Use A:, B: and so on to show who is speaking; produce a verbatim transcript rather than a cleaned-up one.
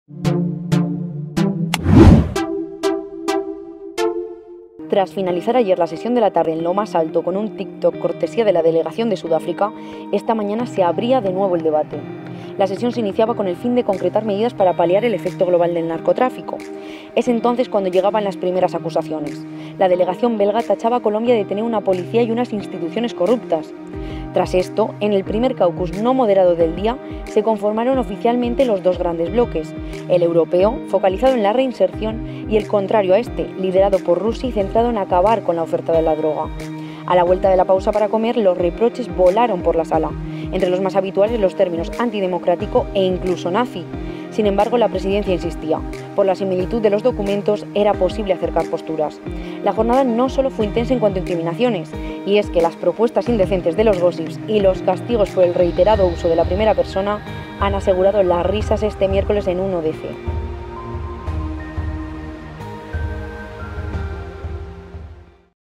A: Tras finalizar ayer la sesión de la tarde en lo más alto con un TikTok cortesía de la delegación de Sudáfrica, esta mañana se abría de nuevo el debate. La sesión se iniciaba con el fin de concretar medidas para paliar el efecto global del narcotráfico. Es entonces cuando llegaban las primeras acusaciones. La delegación belga tachaba a Colombia de tener una policía y unas instituciones corruptas. Tras esto, en el primer caucus no moderado del día, se conformaron oficialmente los dos grandes bloques, el europeo, focalizado en la reinserción, y el contrario a este, liderado por Rusia y centrado en acabar con la oferta de la droga. A la vuelta de la pausa para comer, los reproches volaron por la sala, entre los más habituales los términos antidemocrático e incluso nazi. Sin embargo, la presidencia insistía. Por la similitud de los documentos, era posible acercar posturas. La jornada no solo fue intensa en cuanto a incriminaciones, y es que las propuestas indecentes de los gossips y los castigos por el reiterado uso de la primera persona han asegurado las risas este miércoles en uno D C.